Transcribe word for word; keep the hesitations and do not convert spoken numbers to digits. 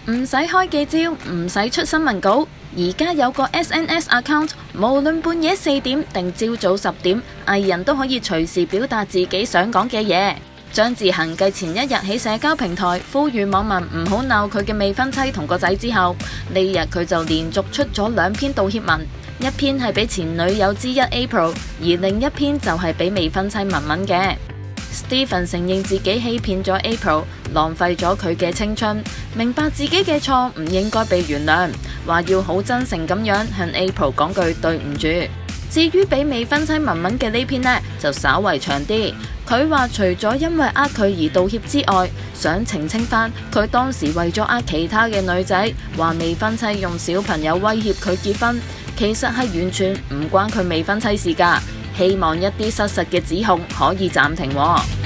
唔使開記招，唔使出新聞稿，而家有個 S N S account， 無論半夜四點定朝早十點，藝人都可以隨時表達自己想講嘅嘢。張致恒繼前一日喺社交平台呼籲網民唔好鬧佢嘅未婚妻同個仔之後，呢日佢就連續出咗兩篇道歉文，一篇係俾前女友之一 April， 而另一篇就係俾未婚妻文文嘅。Steven 承認自己欺騙咗 April， 浪費咗佢嘅青春，明白自己嘅錯唔應該被原諒，話要好真誠咁樣向 April 講句對唔住。至於俾未婚妻文文嘅呢篇呢，就稍為長啲。佢話除咗因為呃佢而道歉之外，想澄清翻佢當時為咗呃其他嘅女仔，話未婚妻用小朋友威脅佢結婚，其實係完全唔關佢未婚妻事㗎。希望一啲失實嘅指控可以暫停喎。